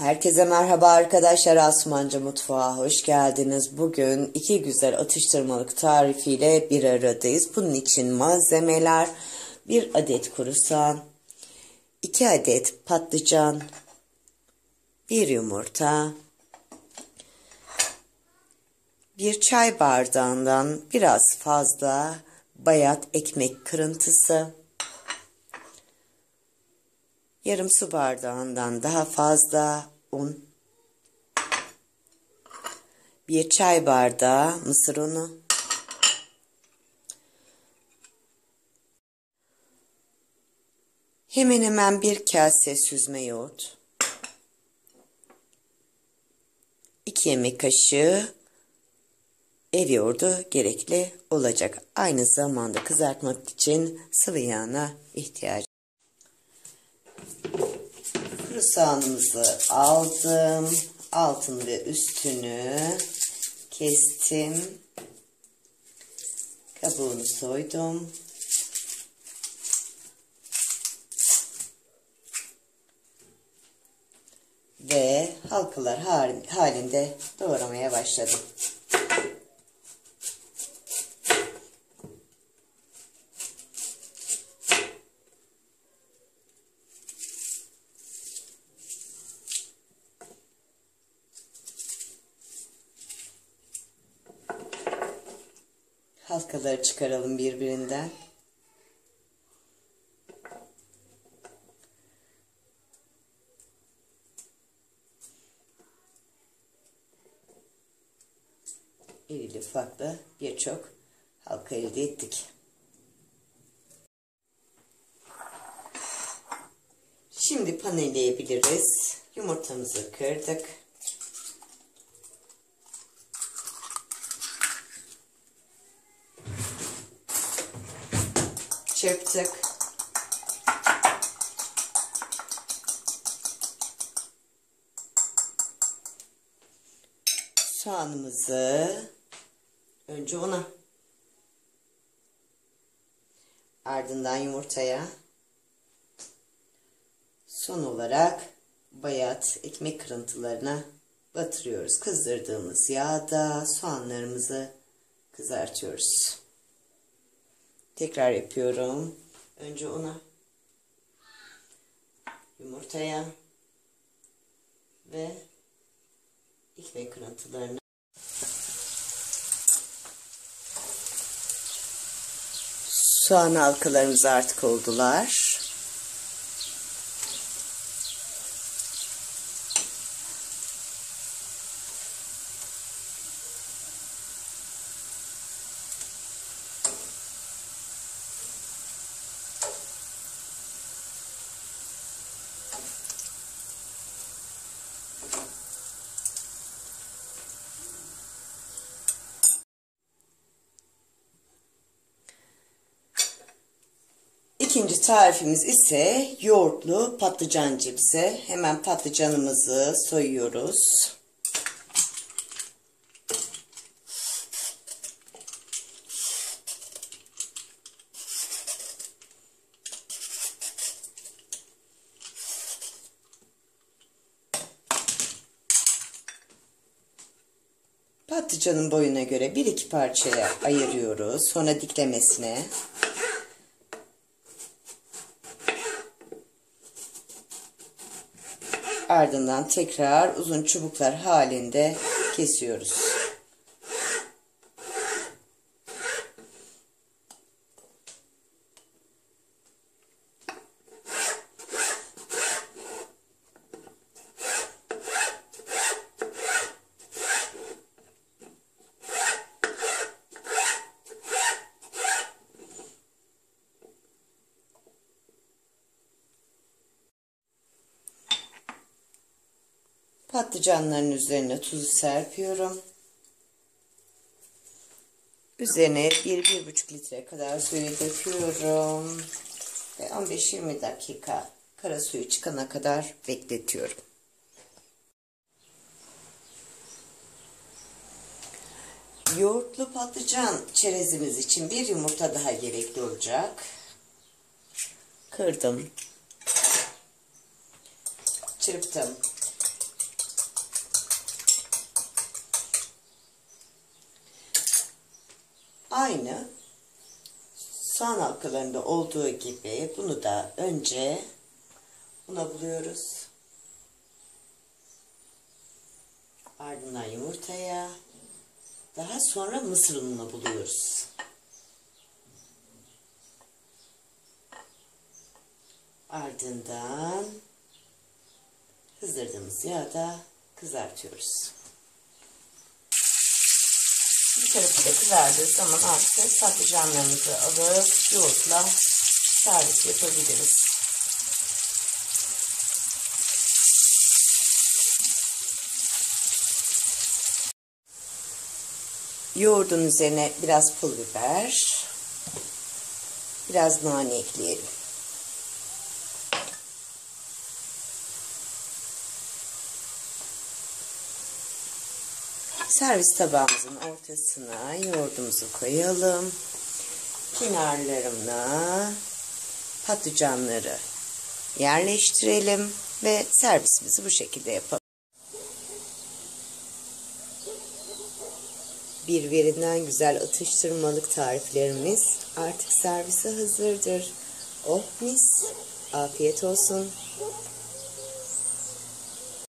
Herkese merhaba arkadaşlar, Asumancı Mutfağa hoş geldiniz. Bugün iki güzel atıştırmalık tarifiyle bir aradayız. Bunun için malzemeler: 1 adet kuru soğan, 2 adet patlıcan, 1 yumurta, 1 çay bardağından biraz fazla bayat ekmek kırıntısı, yarım su bardağından daha fazla un, 1 çay bardağı mısır unu, hemen hemen 1 kase süzme yoğurt, 2 yemek kaşığı ev yoğurdu gerekli olacak. Aynı zamanda kızartmak için sıvı yağına ihtiyacı. Kuru soğanımızı aldım. Altını ve üstünü kestim. Kabuğunu soydum. Ve halkalar halinde doğramaya başladım. Halkaları çıkaralım birbirinden. İrili ufaklı birçok halka elde ettik. Şimdi paneleyebiliriz. Yumurtamızı kırdık. Çırptık. Soğanımızı önce una, ardından yumurtaya, son olarak bayat ekmek kırıntılarına batırıyoruz. Kızdırdığımız yağda soğanlarımızı kızartıyoruz. Tekrar yapıyorum. Önce una, yumurtaya ve ekmek kırıntılarını. Soğan halkalarımız artık oldular. İkinci tarifimiz ise yoğurtlu patlıcan cipsi. Hemen patlıcanımızı soyuyoruz. Patlıcanın boyuna göre 1-2 parçaya ayırıyoruz. Sonra diklemesine. Ardından tekrar uzun çubuklar halinde kesiyoruz. Patlıcanların üzerine tuzu serpiyorum. Üzerine 1-1,5 litre kadar suyu döküyorum. Ve 15-20 dakika kara suyu çıkana kadar bekletiyorum. Yoğurtlu patlıcan çerezimiz için 1 yumurta daha gerekli olacak. Kırdım. Çırptım. Aynı soğan halkalarında olduğu gibi bunu da önce una buluyoruz. Ardından yumurtaya, daha sonra mısır ununa buluyoruz. Ardından kızdırdığımız yağda kızartıyoruz. Bir tarafı da kızardığı zaman artık patlıcanlarımızı alıp yoğurtla servis yapabiliriz. Yoğurdun üzerine biraz pul biber, biraz nane ekleyelim. Servis tabağımızın ortasına yoğurdumuzu koyalım. Kenarlarına patlıcanları yerleştirelim ve servisimizi bu şekilde yapalım. Birbirinden güzel atıştırmalık tariflerimiz artık servise hazırdır. Oh mis, afiyet olsun.